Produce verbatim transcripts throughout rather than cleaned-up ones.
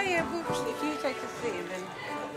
Yeah, yeah, we'll, if you take a seat and then...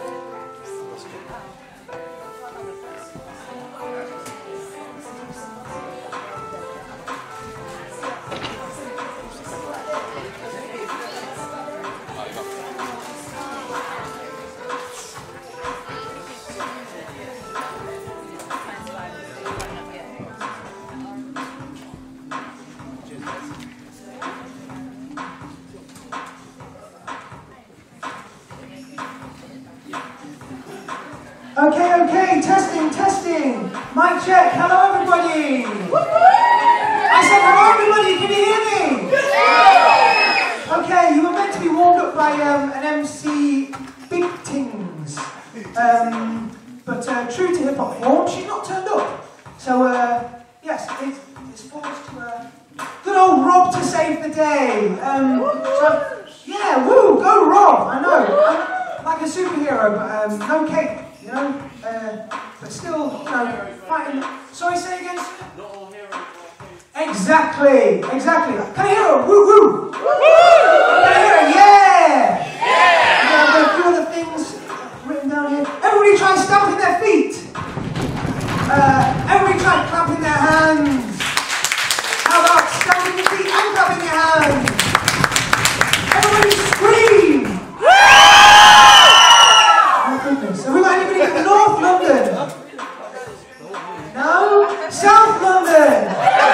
Okay, okay, testing, testing. Mic check. Hello, everybody. I said hello, everybody. Can you hear me? Okay, you were meant to be warmed up by um, an M C Big Tings. Um, but uh, true to hip hop form, she's not turned up. So, uh, yes, it, it's forced to uh, good old Rob to save the day. Um, so, yeah, woo, go Rob. I know. I'm like a superhero, but um, no cape. You know, uh, but still, you know, fighting. Sorry, say again, sir? Not all heroes. Exactly, exactly. Can I hear a woo woo? Can I hear a yeah? Yeah! Yeah, there are a few other things written down here. Everybody try stamping their feet. Uh, everybody try clapping their hands. How about stamping your feet and clapping your hands? Everybody scream! Have we got anybody from North London? No? South London?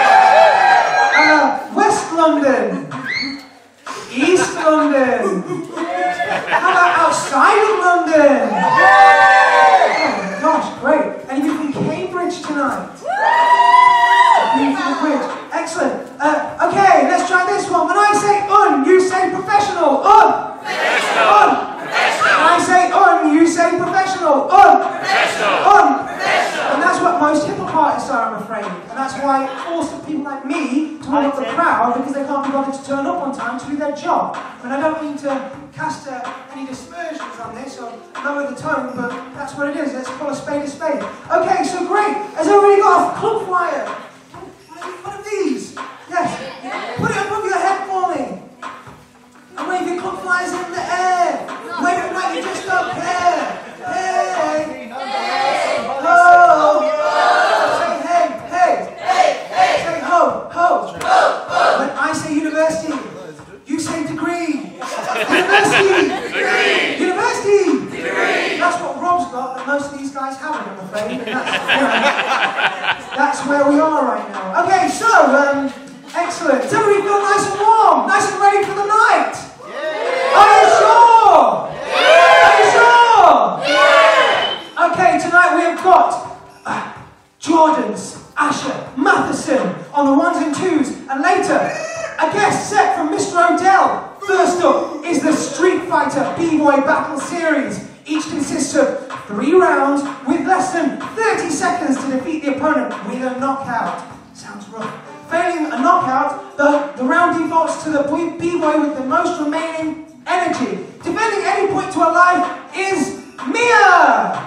Uh, West London? East London? How about outside of London? Oh my gosh, great. Anybody from Cambridge tonight? Cambridge. Excellent. Uh, okay, let's try this one. When I say un, you say professional. Un! Un! When I say un, you say professional. Un! Professional. Un! Professional. And that's what most hip-hop artists are, I'm afraid. And that's why it forces people like me to warm up the crowd, because they can't be bothered to turn up on time to do their job. And I don't mean to cast uh, any dispersions on this or lower the tone, but that's what it is. Let's call a spade a spade. Okay, so great. Has everybody got a club flyer? One of these? Yes. Put it above your head for me. And wave your club flyers in the air. Wave it like you just don't care. Hey. Ho. Say hey, hey. Hey, hey. Say ho, ho. When I say university, you say degree. University. Degree. University. Degree. That's what Rob's got that most of these guys haven't, I'm afraid. And that's, you know, that's where we are right now. Okay, so, um, excellent. Does everybody feel nice and warm? Nice and ready for the night? Yeah. Are you sure? Yeah. Are you sure? Yeah. Okay, tonight we have got uh, Jordans, Asher, Matheson on the ones and twos, and later a guest set from Mister Odell. First up is the Street Fighter B-Boy Battle Series. Each consists of three rounds with less than thirty seconds to defeat the opponent with a knockout. Sounds rough. Failing a knockout, the, the round defaults to the B-Boy with the most remaining energy. Defending any point to a life is Mia!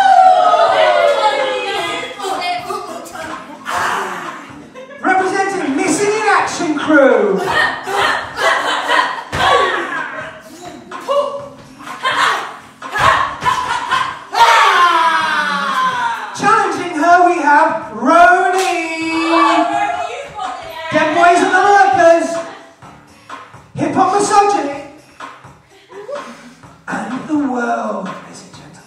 Representing Missing in Action Crew. Challenging her we have Roni. Dead Boys and the Lurkers. Hip Hop Misogyny. And the world, ladies and gentlemen.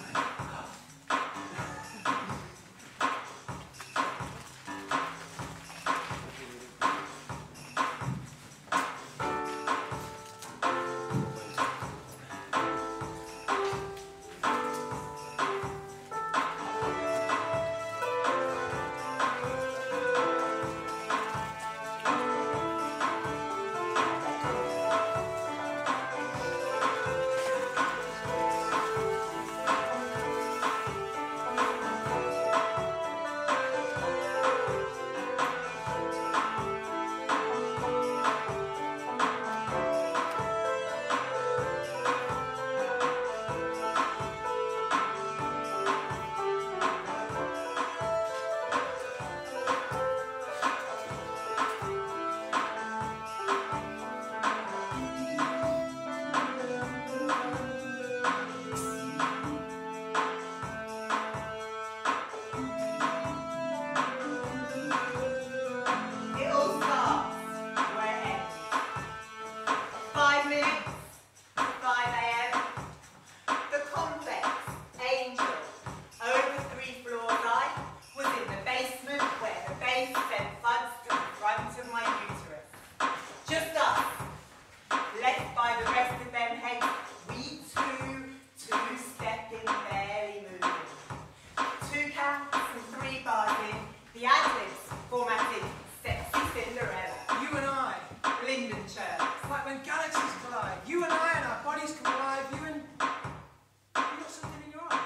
while the rest of them hate. We two, two-stepping, barely moving. Two counts and three bars in, the ad-libs formatted sexy Cinderella. You and I, Linden Church. it's like when galaxies collide. You and I and our bodies come alive. You and... You got something in your eye?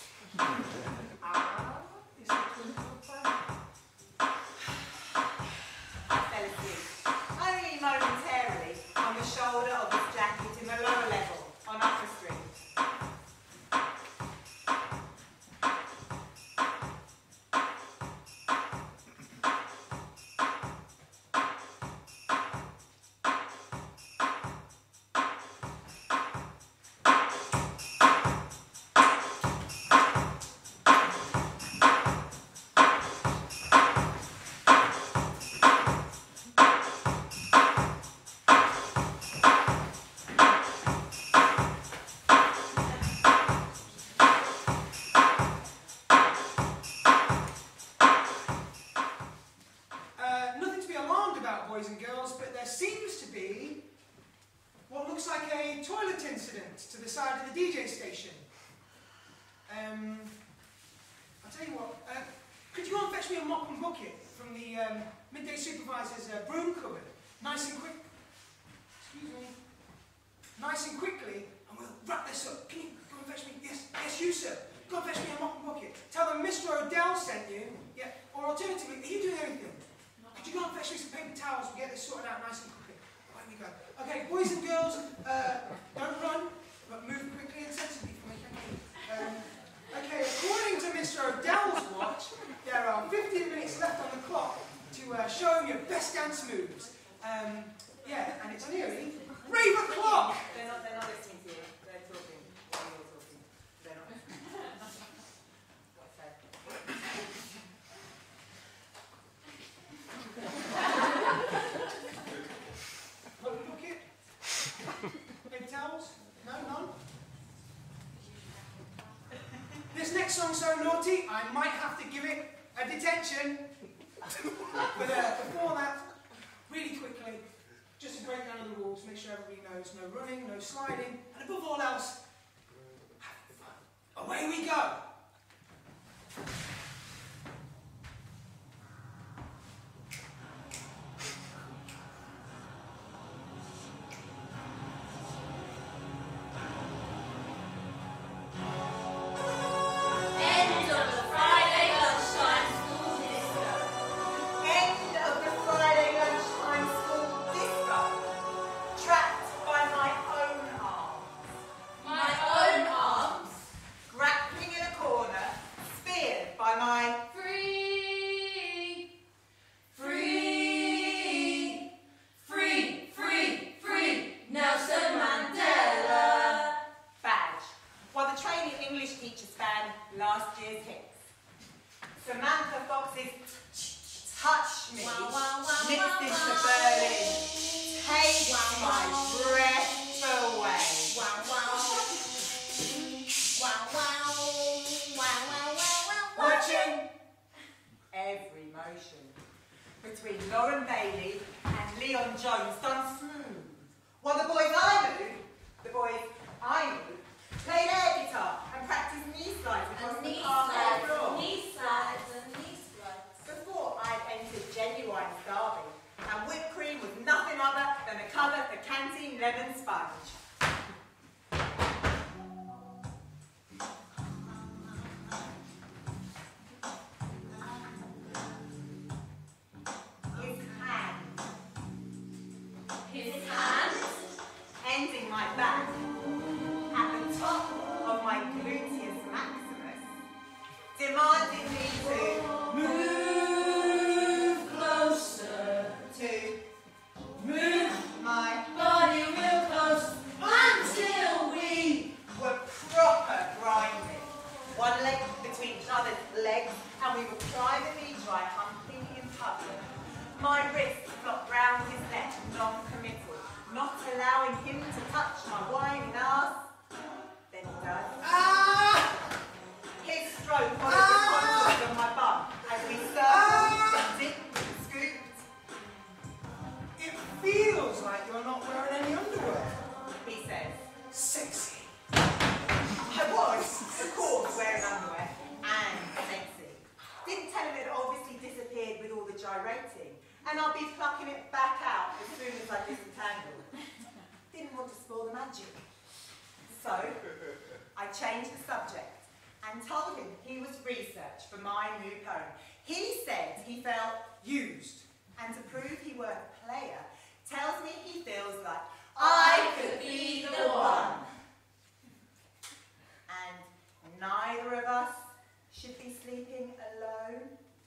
Ah, it's a twinkle plan. I fell asleep, only momentarily, on the shoulder of his jacket in the lower level, on Upper Street. Boys and girls, but there seems to be what looks like a toilet incident to the side of the D J station. Um, I'll tell you what, uh, could you go and fetch me a mop and bucket from the um, midday supervisor's uh, broom cupboard? Nice and quick. Excuse me. Nice and quickly, and we'll wrap this up. Can you go and fetch me? Yes, yes, you, sir. Go and fetch me a mop and bucket. Tell them Mister O'Dell sent you. Yeah, or alternatively, are you doing anything? Could you go and fetch me some paper towels? We'll get this sorted out nice and quickly. Away we go. Okay, boys and girls, uh, don't run, but move quickly and sensibly for me. Thank you. Um, okay, according to Mister O'Dell's watch, there are fifteen minutes left on the clock to uh, show him your best dance moves. Um, yeah, and it's nearly rave o'clock. They're not, they're not listening to you. They're talking. You're talking. They're not. What's that? Mop bucket? Paper towels? No, none? This next song's so naughty, I might have to give it a detention. But uh, before that, really quickly, just a breakdown of the rules, make sure everybody knows no running, no sliding, and above all else, having fun. Away we go! His stroke followed the contours of my butt. magic. So, I changed the subject and told him he was research for my new poem. He said he felt used, and to prove he were a player, tells me he feels like I could be the one. And neither of us should be sleeping alone.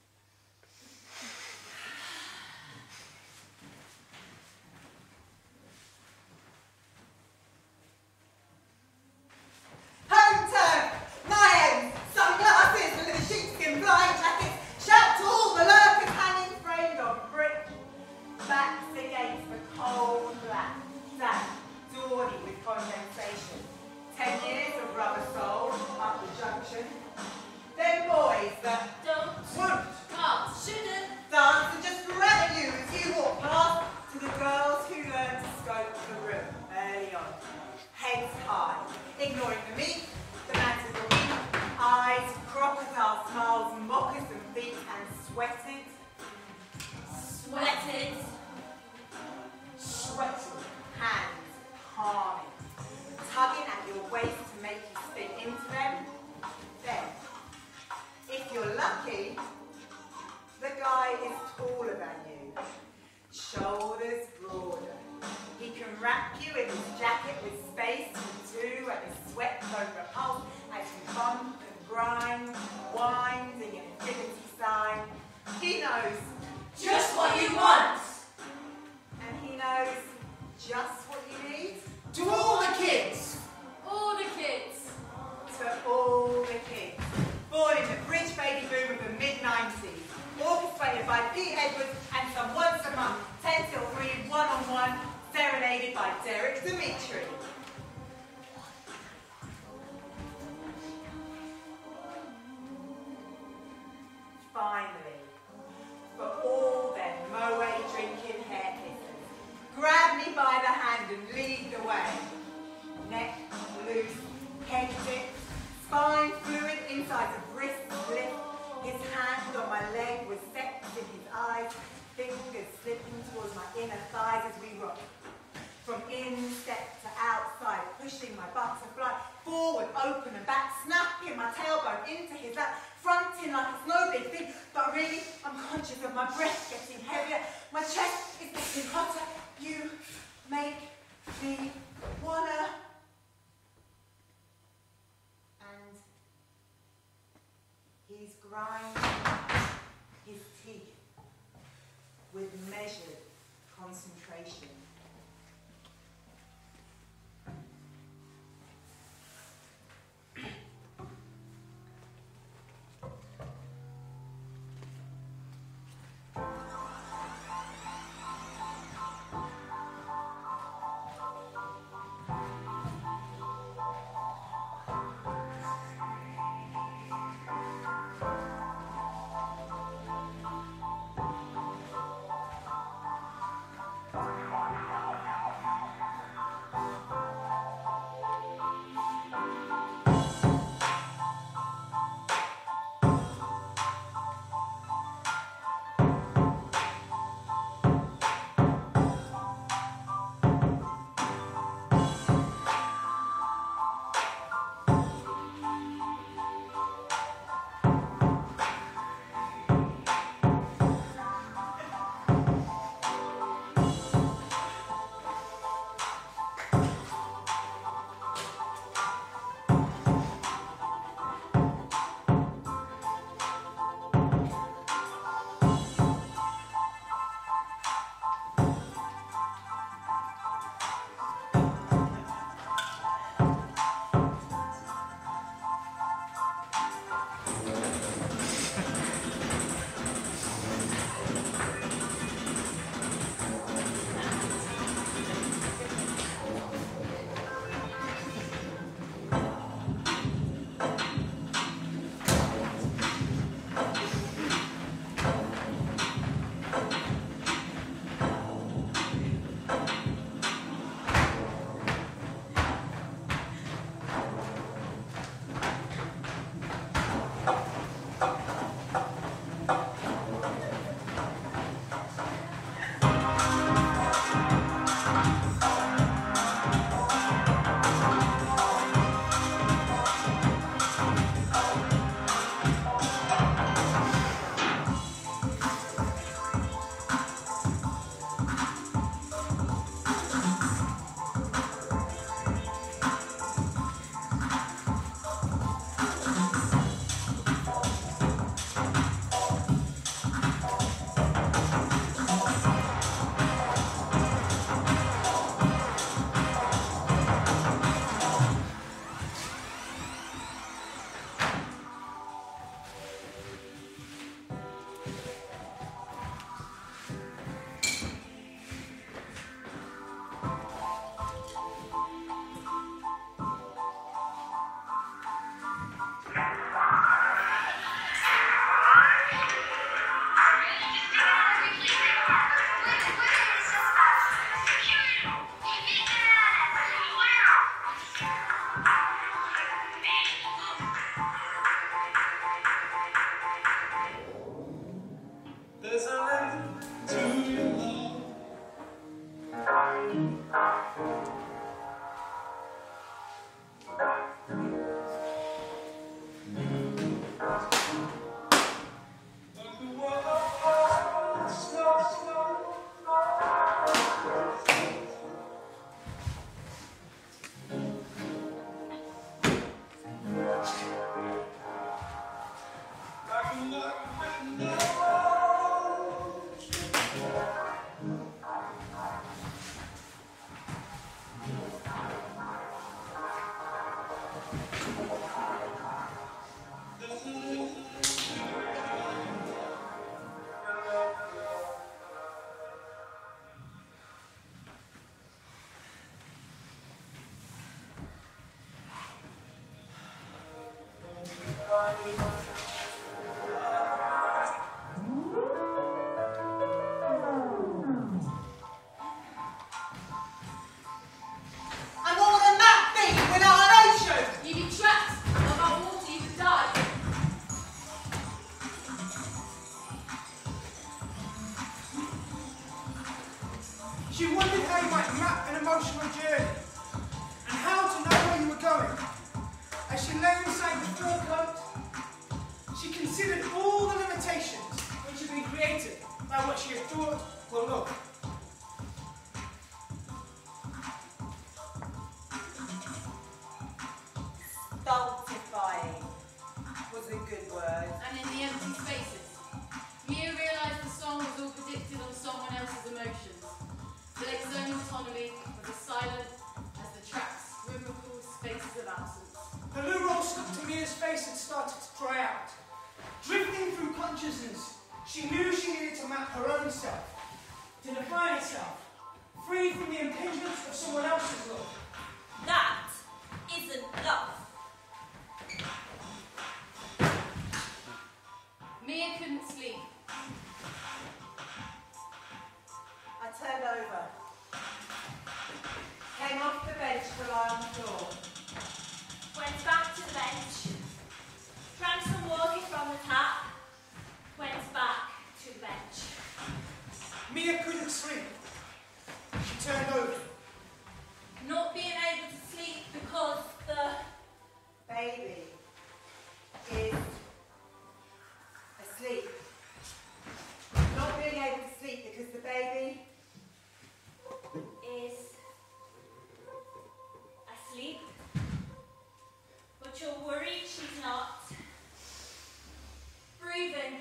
Home turn! Knives, sunglasses, little sheepskin flying jackets, shout to all the lurkers hanging framed on brick backs against the cold black, damp, dawny with condensation. Ten years of rubber sole up the junction. Them boys that Don't, won't can't, shouldn't. dance and just grab at you as you walk past, to the girls who learn to scope the room early on. Heads high, ignoring the meat, the matters of weak, eyes, crocodile smiles, moccasin feet, and sweated. Sweated. Sweating hands palming, tugging at your waist to make you spin into them. Then, if you're lucky, the guy is taller than you, shoulders broader. He can wrap you in his jacket with space for two, and his sweat don't repulse as you bump and grind, winding an infinity sign. He knows Just what you want. and he knows just what you need. To all the kids! All the kids. To all the kids, born in the bridge baby boom of the mid nineties, orchestrated by Pete Edwards and some once a month, ten till three, one-on-one, serenaded by Derek Dimitri. Finally, for all their moe drinking hair kissers, grab me by the hand and lead the way. Neck loose, head dipped, spine fluid inside the wrist lift. His hand on my leg was set in his eyes, fingers slipping towards my inner thighs as we rock. From instep to outside, pushing my butterfly forward, open and back, snapping my tailbone into his lap, fronting like it's no big thing, but really I'm conscious of my breath getting heavier, my chest is getting hotter. You make me wanna. And he's grinding his teeth with measured concentration. She wondered how you might map an emotional journey and how to know where you were going. As she lay inside the fur coat, she considered all the limitations which had been created by what she had thought were love. Stultifying was a good word. And in the empty spaces, Mia realised the song was all predicted on someone else's emotions. Blake's own autonomy was as silent as the track's rhythmical spaces of absence. The loo roll stuck to Mia's face and started to dry out. Drifting through consciousness, she knew she needed to map her own self, to define herself, free from the impingements of someone else's love. That isn't love. Mia couldn't sleep. I turned over, came off the bench to lie on the floor, Went back to the bench, drank some water from the tap, went back to the bench. Mia couldn't sleep. She turned over. Not being able to sleep because the baby is asleep. Not being able to sleep because the baby is asleep, but you're worried she's not. Breathing,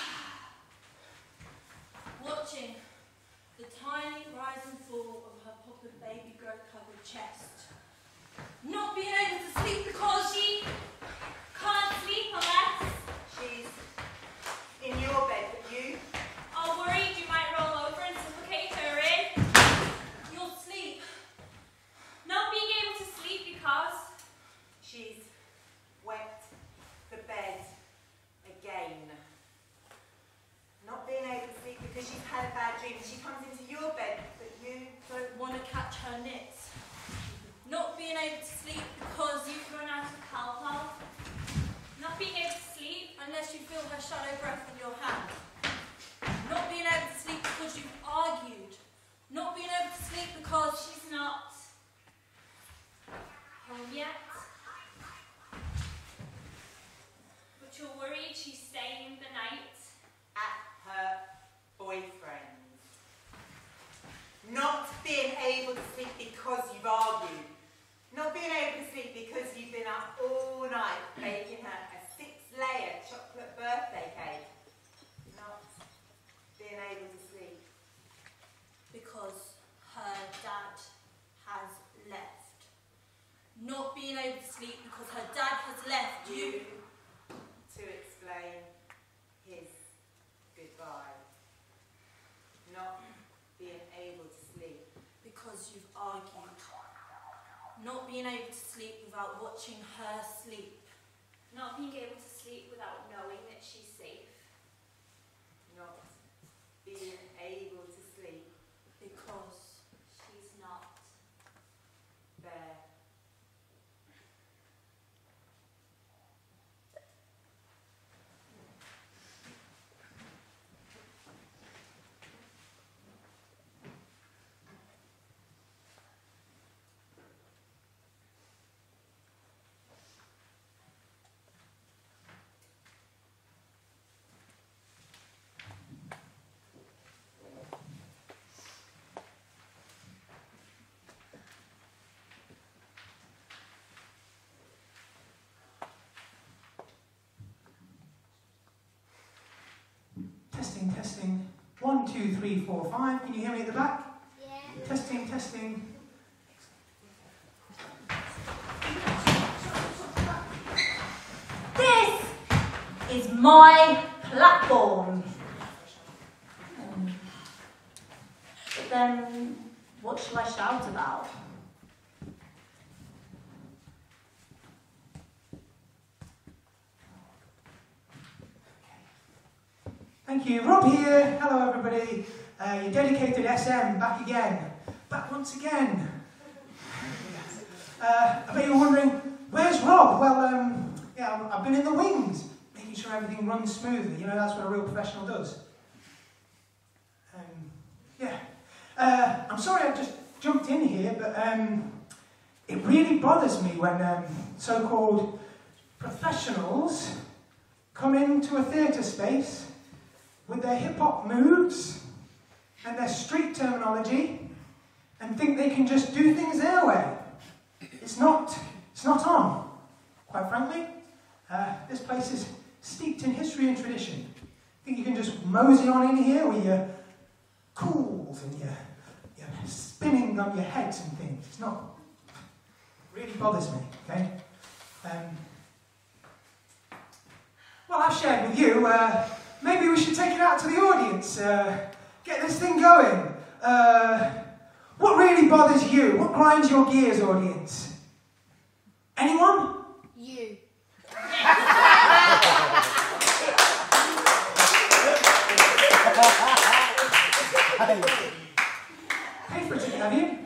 watching the tiny rise and fall of her puckered baby growth covered chest. Not being able to sleep because she can't sleep unless she's in your bed, but you are worried you might roll over and suffocate her in your sleep. Not being able to sleep because she's wet the bed again. Not being able to sleep because she's had a bad dream. She comes into your bed, but you don't want to catch her knits. Not being able to sleep because you've run out of Calpol. Not being able to sleep unless you feel her shadow breath in your hand. Not being able to sleep because you've argued. Not being able to sleep because she's not home yet. But you're worried she's staying the night at her boyfriend's. Not being able to sleep because you've argued. Not being able to sleep because you've been up all night baking her a six-layer chocolate birthday cake. Not being able to sleep because her dad has left. Not being able to sleep because her dad has left you to explain his goodbye. Not being able to sleep because you've argued. Not being able to sleep without watching her sleep. Not being able to sleep without knowing that she's safe. Not being able to sleep because she's not there. Testing, testing. One, two, three, four, five. Can you hear me at the back? Yeah. Testing, testing. my platform. Um, but then, what shall I shout about? Thank you. Rob here. Hello, everybody. Uh, your dedicated S M back again. Back once again. Uh, I bet you're wondering, where's Rob? Well, um, yeah, I've been in the wings, making sure everything runs smoothly. You know, that's what a real professional does. Um, yeah. Uh, I'm sorry I've just jumped in here, but um, it really bothers me when um, so-called professionals come into a theatre space with their hip-hop moves and their street terminology and think they can just do things their way. It's not, it's not on, quite frankly. Uh, this place is steeped in history and tradition. I think you can just mosey on in here with your cools and your, your spinning on your heads and things. It's not, it really bothers me, okay? Um, well, I've shared with you, uh, maybe we should take it out to the audience, uh, get this thing going. Uh, what really bothers you? What grinds your gears, audience? Anyone? You. Pay for a ticket, have you?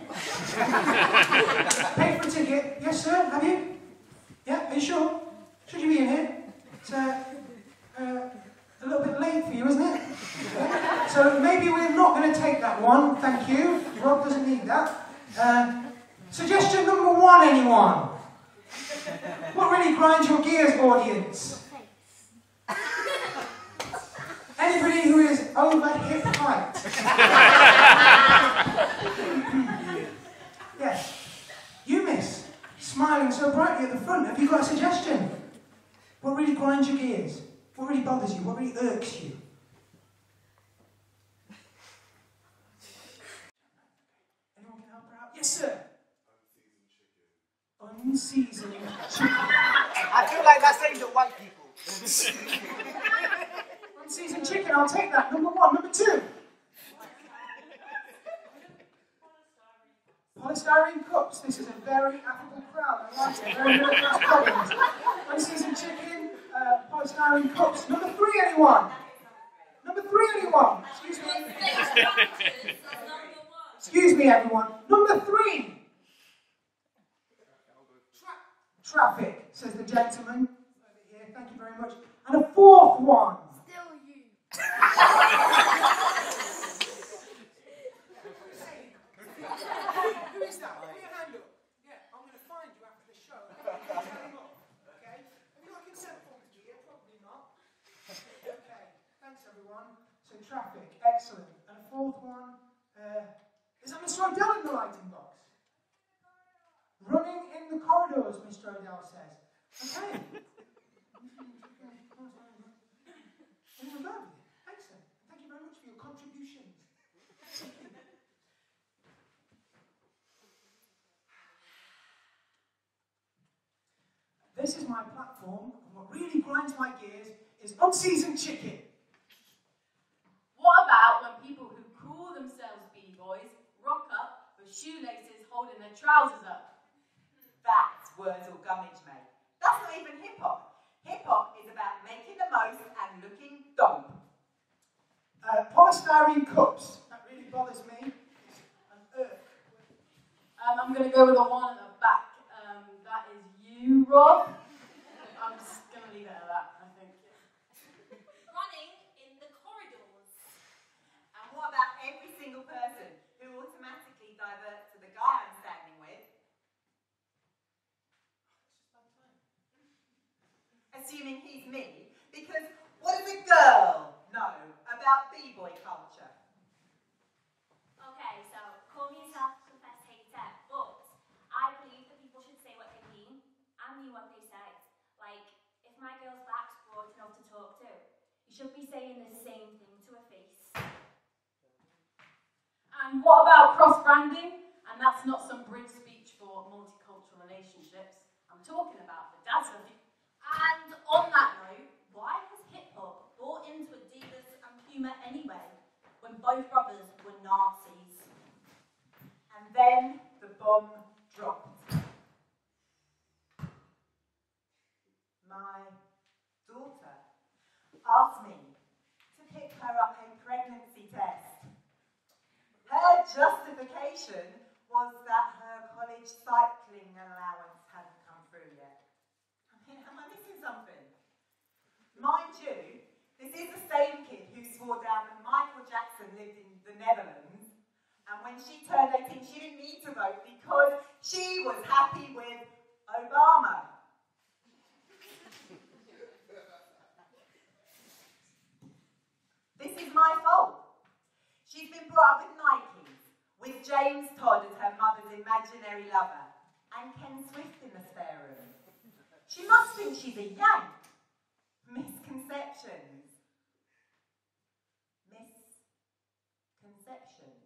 Pay for a ticket? Yes, sir, have you? Yeah, are you sure? Should you be in here? It's uh, uh, a little bit late for you, isn't it? Yeah. So maybe we're not going to take that one, thank you. Rob doesn't need that. Uh, suggestion number one, anyone? What really grinds your gears, audience? Anybody who is over hip height? Yes. You, miss, smiling so brightly at the front. Have you got a suggestion? What really grinds your gears? What really bothers you? What really irks you? Anyone can help her out? Yes, sir. Unseasoned chicken. I feel like that's aimed at white people. Unseasoned chicken, I'll take that. Number one. Number two. Polystyrene cups. This is a very affable crowd. I like it. Very middle class problems. Unseasoned chicken, uh, polystyrene cups. Number three, anyone? Number three, anyone? Excuse me. Excuse me, everyone. Number three. Traffic, says the gentleman over here. Thank you very much. And a fourth one. Still you. Who is that? Put your hand up. Yeah, I'm going to find you after the show. Okay? Have you got a consent form to here? Probably not. Okay. Thanks, everyone. So traffic, excellent. And a fourth one. Uh, is that Mister O'Dell in the lighting box? Running in the corridors, Mister O'Dell says. Okay. Excellent. Thank you very much for your contributions. This is my platform, and what really grinds my gears is unseasoned chicken. What about when people who call themselves b-boys rock up with shoelaces holding their trousers up? That's Wurzel Gummidge, mate. That's not even hip-hop. Hip-hop is about making the most and looking dope. Uh, polystyrene cups. That really bothers me. And irk. Um, I'm going to go with the one at the back. Um, that is you, Rob. I'm just going to leave it at that, I think. Running in the corridors. And what about every single person who automatically diverts to the guy I'm standing with? Assuming he's me, because what does a girl know about b-boy culture? Okay, so call me a self-professed hater, but I believe that people should say what they mean and mean what they say. Like, if my girl's back's broad enough to talk to, you should be saying the same thing to her face. And what about cross-branding? And that's not some bridge speech for multicultural relationships. I'm talking about the dads of you. And on that note, why has hip when both brothers were Nazis. And then the bomb dropped. My daughter asked me to pick her up a pregnancy test. Her justification was that her college cycling allowance hadn't come through yet. I mean, am I missing something? Mind you, this is the same kid who swore down that Michael Jackson lived in the Netherlands, and when she turned eighteen, she didn't need to vote because she was happy with Obama. This is my fault. She's been brought up with Nikes, with James Todd as her mother's imaginary lover, and Ken Swift in the spare room. She must think she's a yank. Misconceptions. Misconceptions.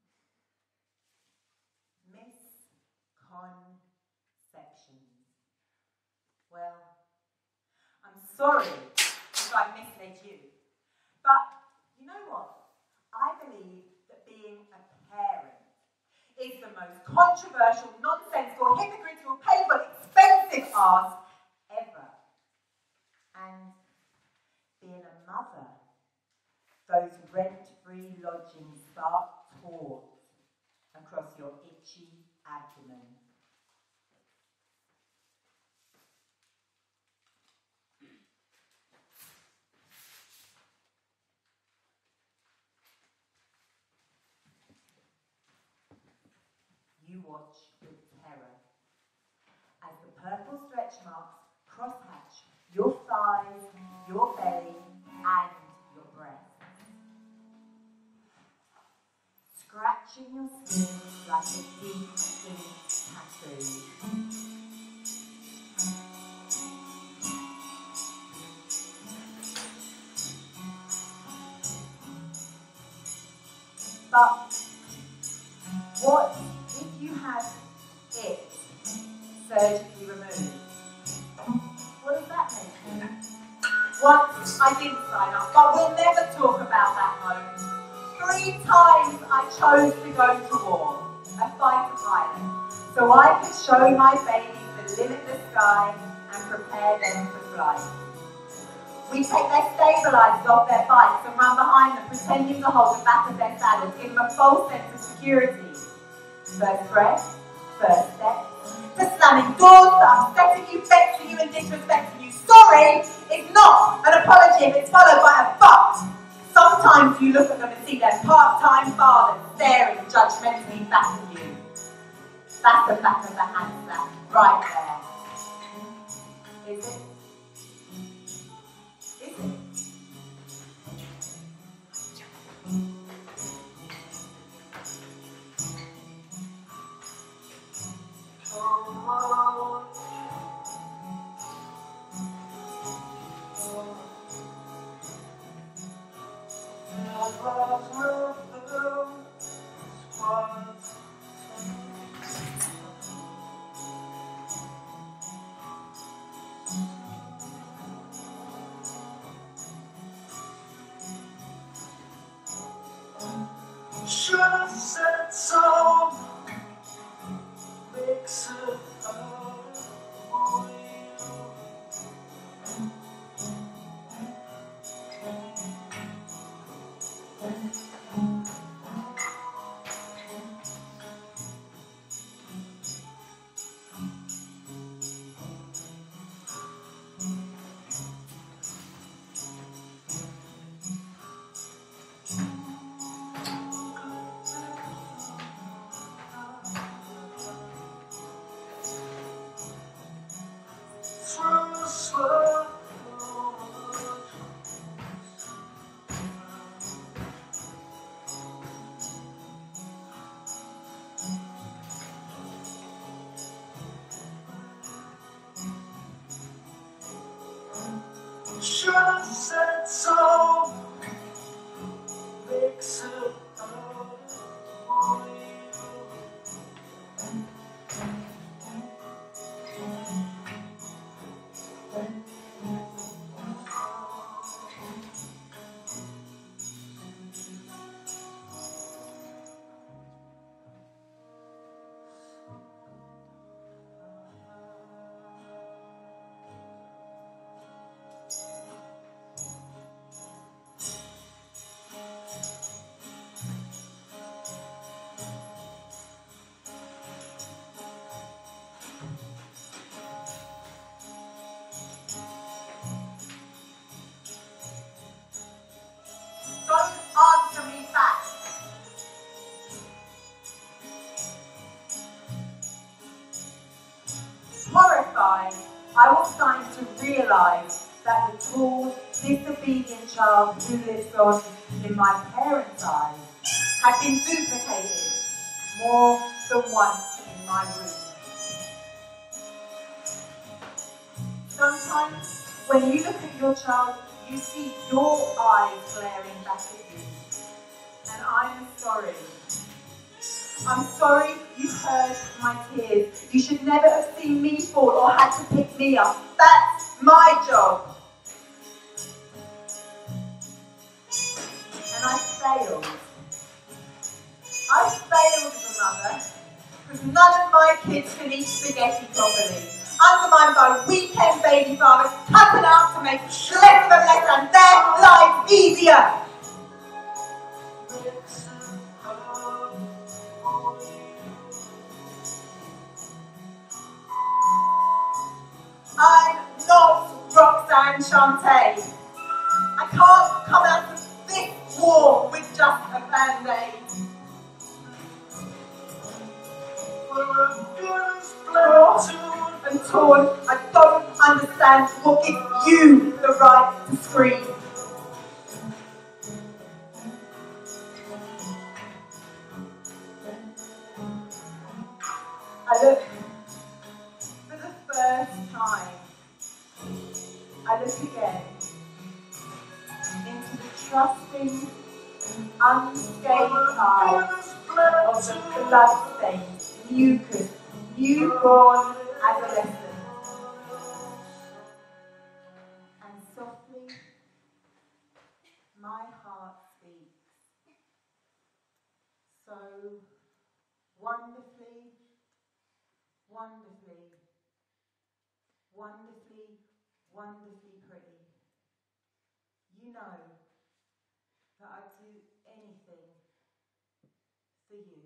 Misconceptions. Well, I'm sorry if I've misled you, but you know what? I believe that being a parent is the most controversial, nonsensical, hypocritical, painful, expensive ask ever. And being a mother, those rent-free lodgings start taut across your itchy abdomen. You watch with terror as the purple stretch marks crosshatch your thighs, your belly, and your breasts, scratching your skin like a deep ink tattoo. But what if you had it surgically removed? What does that mean? Once I didn't sign up, but we'll never talk about that home. Three times I chose to go to war, a fighter pilot, so I could show my babies the limitless sky and prepare them for flight. We take their stabilizers off their bikes and run behind them, pretending to hold the back of their saddles, give them a false sense of security. First breath, first step, to slamming doors, to upsetting you, vexing you, and disrespecting you. Sorry is not an apology if it's followed by a but. Sometimes you look at them and see their part-time father staring judgmentally back at you. That's the back of the hand slap, right there. Is it? Is it? Should have said so. Makes it out for you. Should have said so. Makes it out for you. Don't answer me back. Horrified, I was starting to realise that the tall, disobedient child who lives on in my parents' eyes had been duplicated more than once in my room. Sometimes, when you look at your child, you see your eyes glaring back at you. And I'm sorry. I'm sorry you heard my tears. You should never have seen me fall or had to pick me up. That's my job. And I failed. I failed as a mother because none of my kids can eat spaghetti properly. Undermined by weekend baby fathers tapping out to make less of them less and their lives easier. I'm not Roxanne Shante. I can't come out of this war with just a band-aid. Brought and torn, I don't understand what gives you the right to scream. I look for the first time. I look again into the trusting, unscathed eyes of the blood-stained, mucus, newborn adolescent. And softly, my heart speaks. So wonderfully, wonderfully, wonderfully, wonderfully pretty. You know that I'd do anything for you.